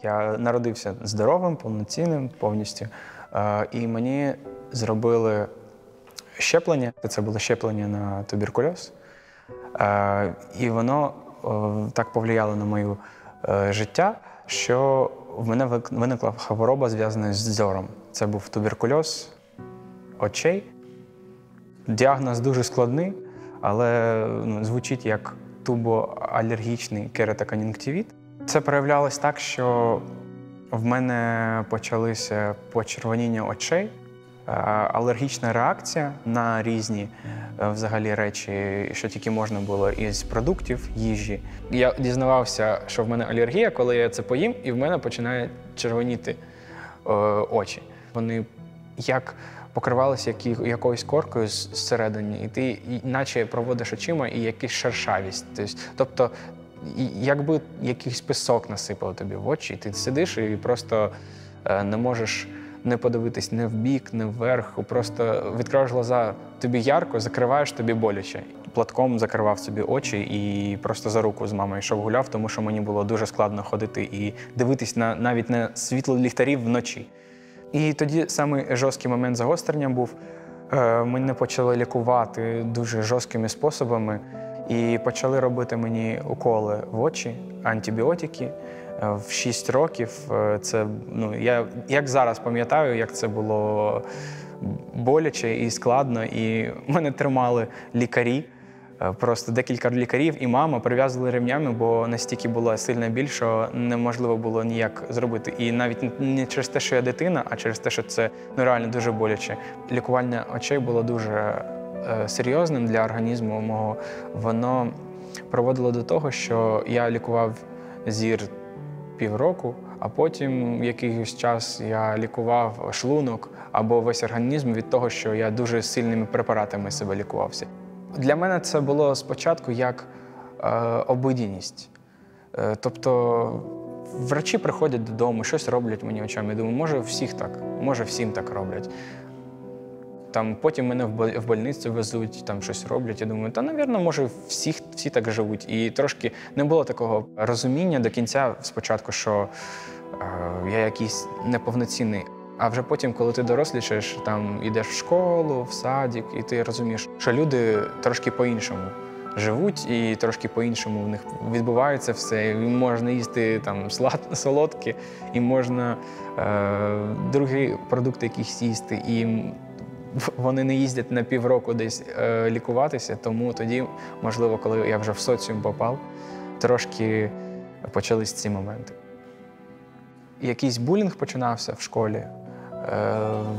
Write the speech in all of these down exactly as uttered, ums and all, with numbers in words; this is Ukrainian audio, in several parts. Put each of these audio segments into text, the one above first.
Я народився здоровим, повноцінним повністю. І мені зробили щеплення. Це було щеплення на туберкульоз. І воно так повлияло на моє життя, що в мене виникла хвороба, зв'язана з зором. Це був туберкульоз очей. Діагноз дуже складний, але ну, звучить як тубоалергічний кератокон'юнктивіт. Це проявлялось так, що в мене почалися почервоніння очей, алергічна реакція на різні взагалі речі, що тільки можна було із продуктів, їжі. Я дізнавався, що в мене алергія, коли я це поїм, і в мене починає червоніти е, очі. Вони як покривалися які, якоюсь коркою зсередині, і ти наче проводиш очима і якась шершавість. Тобто, якби якийсь пісок насипав тобі в очі, і ти сидиш і просто не можеш не подивитись ні вбік, ні вверх, просто відкриваєш глаза, тобі ярко, закриваєш, тобі боляче. Платком закривав собі очі і просто за руку з мамою йшов гуляв, тому що мені було дуже складно ходити і дивитись на, навіть на світло ліхтарів вночі. І тоді самий жорсткий момент загострення був. Мене почали лікувати дуже жорсткими способами і почали робити мені уколи в очі, антибіотики. В шість років це, ну, я як зараз пам'ятаю, як це було боляче і складно. І мене тримали лікарі, просто декілька лікарів і мама прив'язували ремнями, бо настільки була сильна біль, що неможливо було ніяк зробити. І навіть не через те, що я дитина, а через те, що це ну, реально дуже боляче. Лікування очей було дуже е, серйозним для організму мого. Воно проводило до того, що я лікував зір півроку, а потім якийсь час я лікував шлунок або весь організм від того, що я дуже сильними препаратами себе лікувався. Для мене це було спочатку як е, обидяність. Е, тобто врачі приходять додому, щось роблять мені очами. Я думаю, може всіх так, може всім так роблять. Там, потім мене в больницю везуть, там щось роблять. Я думаю, та, напевно, може всіх, всі так живуть. І трошки не було такого розуміння до кінця спочатку, що е, я якийсь неповноцінний. А вже потім, коли ти дорослішаєш, там йдеш в школу, в садик, і ти розумієш, що люди трошки по-іншому живуть і трошки по-іншому в них відбувається все. І можна їсти там солодкі, і можна е, другі продукти якісь їсти. І вони не їздять на півроку десь е, лікуватися, тому тоді, можливо, коли я вже в соціум попав, трошки почались ці моменти. Якийсь булінг починався в школі, е,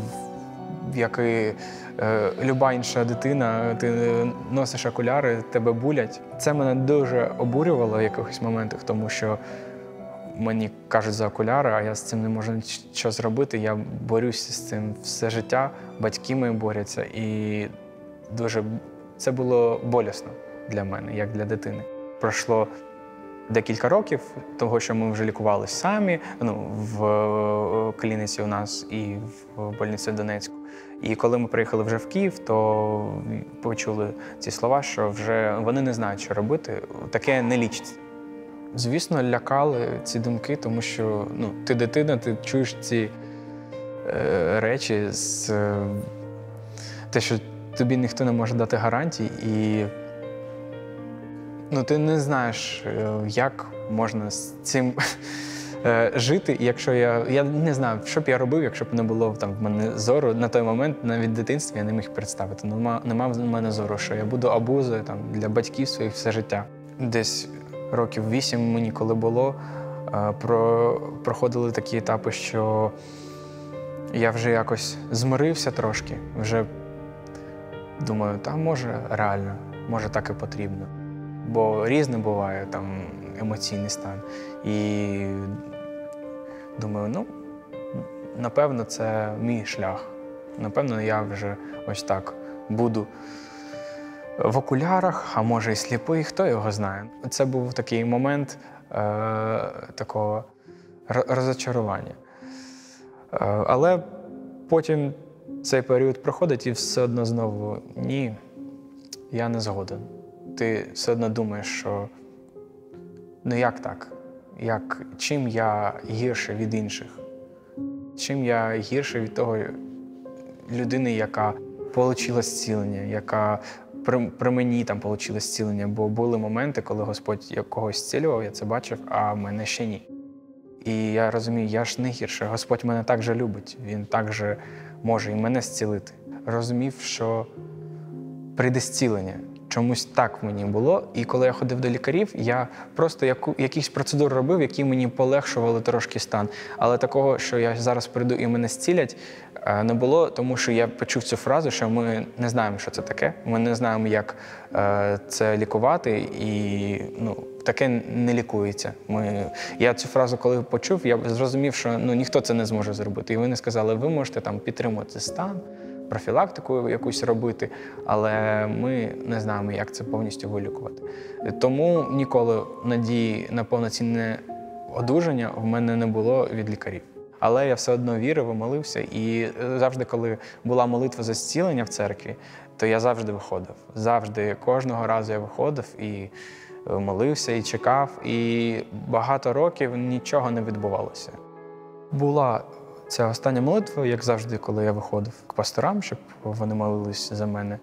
як і е, люба інша дитина, ти носиш окуляри, тебе булять. Це мене дуже обурювало в якихось моментах, тому що мені кажуть за окуляри, а я з цим не можу нічого зробити. Я борюся з цим все життя, батьки мої борються. І дуже це було болісно для мене, як для дитини. Пройшло декілька років того, що ми вже лікувалися самі, ну, в клініці у нас і в больниці в Донецьку. І коли ми приїхали вже в Київ, то почули ці слова, що вже вони не знають, що робити, таке не лічиться. Звісно, лякали ці думки, тому що ну, ти дитина, ти чуєш ці е, речі, з, е, те, що тобі ніхто не може дати гарантій, і ну, ти не знаєш, е, як можна з цим е, жити. І якщо я, я не знаю, що б я робив, якщо б не було там, в мене зору. На той момент, навіть в дитинстві, я не міг представити. Нема, нема в мене зору, що я буду абузою там, для батьків своїх все життя. Десь років вісім мені коли було, про, проходили такі етапи, що я вже якось змирився трошки, вже думаю, та може реально, може так і потрібно. Бо різне буває там емоційний стан. І думаю, ну, напевно, це мій шлях. Напевно, я вже ось так буду в окулярах, а може і сліпий, хто його знає. Це був такий момент е, такого розочарування. Е, але потім цей період проходить і все одно знову ні, я не згоден. Ти все одно думаєш, що ну як так? як чим я гірше від інших, чим я гірше від того людини, яка отримала зцілення, яка при, при мені там отримала зцілення. Бо були моменти, коли Господь когось зцілював, я це бачив, а мене ще ні. І я розумію, я ж не гірше. Господь мене так же любить, Він так же може і мене зцілити. Розумів, що прийде зцілення. Чомусь так в мені було. І коли я ходив до лікарів, я просто яку, якісь процедури робив, які мені полегшували трошки стан. Але такого, що я зараз прийду і мене зцілять, не було, тому що я почув цю фразу, що ми не знаємо, що це таке. Ми не знаємо, як це лікувати, і ну, таке не лікується. Ми... Я цю фразу, коли почув, я зрозумів, що ну, ніхто це не зможе зробити. І вони сказали, ви можете там підтримувати стан, профілактику якусь робити, але ми не знаємо, як це повністю вилікувати. Тому ніколи надії на повноцінне одужання в мене не було від лікарів. Але я все одно вірив і молився, і завжди, коли була молитва за зцілення в церкві, то я завжди виходив. Завжди, кожного разу я виходив і молився, і чекав, і багато років нічого не відбувалося. Була ця остання молитва, як завжди, коли я виходив к пасторам, щоб вони молились за мене.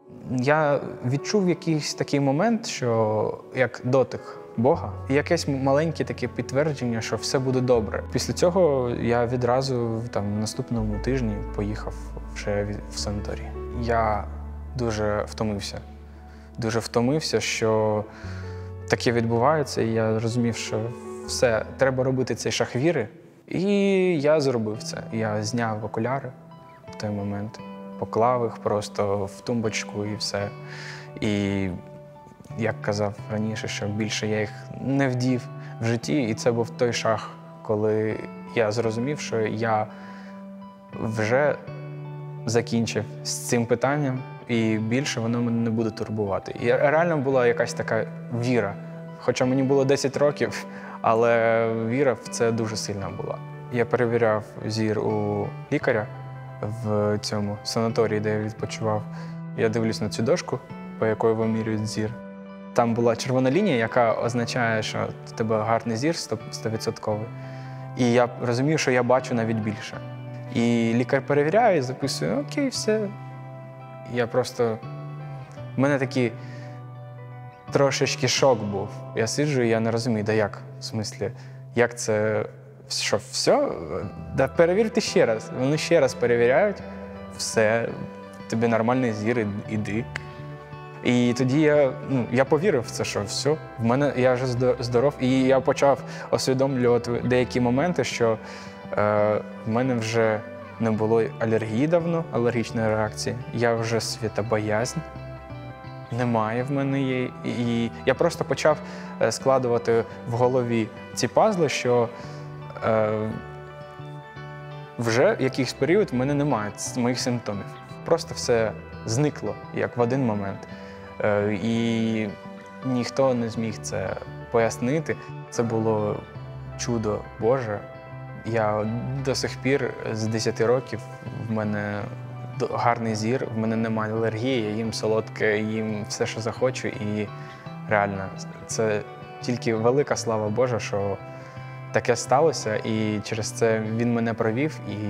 Я відчув якийсь такий момент, що як дотик Бога, і якесь маленьке таке підтвердження, що все буде добре. Після цього я відразу там, наступному тижні поїхав вже в санаторій. Я дуже втомився. Дуже втомився, що таке відбувається, і я розумів, що все, треба робити цей шаг віри. І я зробив це. Я зняв окуляри в той момент, поклав їх просто в тумбочку і все. І як казав раніше, що більше я їх не вдів в житті. І це був той шаг, коли я зрозумів, що я вже закінчив з цим питанням, і більше воно мене не буде турбувати. І реально була якась така віра. Хоча мені було десять років, але віра в це дуже сильна була. Я перевіряв зір у лікаря в цьому санаторії, де я відпочивав. Я дивлюсь на цю дошку, по якої вимірюють зір. Там була червона лінія, яка означає, що у тебе гарний зір сто відсотків. І я розумів, що я бачу навіть більше. І лікар перевіряє і записує, окей, все. Я просто... У мене такий трошечки шок був. Я сиджу і я не розумію, да як, в смислі, як це, що, все? Да перевірте ще раз. Вони ще раз перевіряють, все, тобі нормальний зір, іди. І тоді я, ну, я повірив в це, що все, в мене, я вже здоров. І я почав усвідомлювати деякі моменти, що е, в мене вже не було алергії давно, алергічної реакції. Я вже світобоязнь. Немає в мене її. І я просто почав складувати в голові ці пазли, що е, вже якийсь період в мене немає моїх симптомів. Просто все зникло, як в один момент. Е, і ніхто не зміг це пояснити. Це було чудо Боже. Я до сих пір з десяти років в мене гарний зір, в мене немає алергії, я їм солодке, їм все, що захочу. І реально, це тільки велика слава Божа, що таке сталося, і через це Він мене провів, і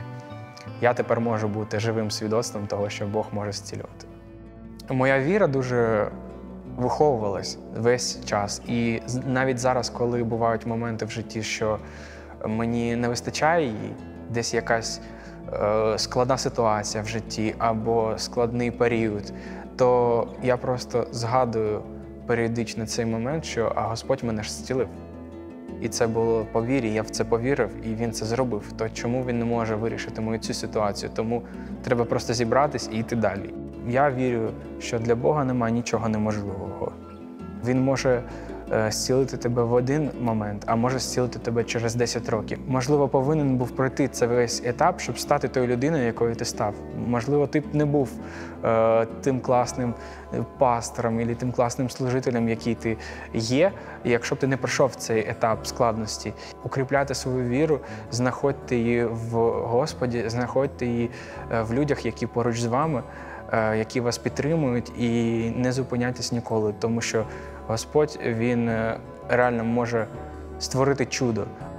я тепер можу бути живим свідоцтвом того, що Бог може зцілювати. Моя віра дуже виховувалась весь час. І навіть зараз, коли бувають моменти в житті, що мені не вистачає її, десь якась складна ситуація в житті або складний період, то я просто згадую періодично цей момент, що а Господь мене ж зцілив. І це було по вірі, я в це повірив, і Він це зробив. То чому Він не може вирішити мою цю ситуацію? Тому треба просто зібратись і йти далі. Я вірю, що для Бога немає нічого неможливого. Він може зцілити тебе в один момент, а може зцілити тебе через десять років. Можливо, повинен був пройти цей весь етап, щоб стати тою людиною, якою ти став. Можливо, ти б не був е, тим класним пастором або тим класним служителем, який ти є, якщо б ти не пройшов цей етап складності. Укріпляти свою віру, знаходьте її в Господі, знаходьте її в людях, які поруч з вами, е, які вас підтримують, і не зупиняйтесь ніколи, тому що Господь, Він реально може створити чудо.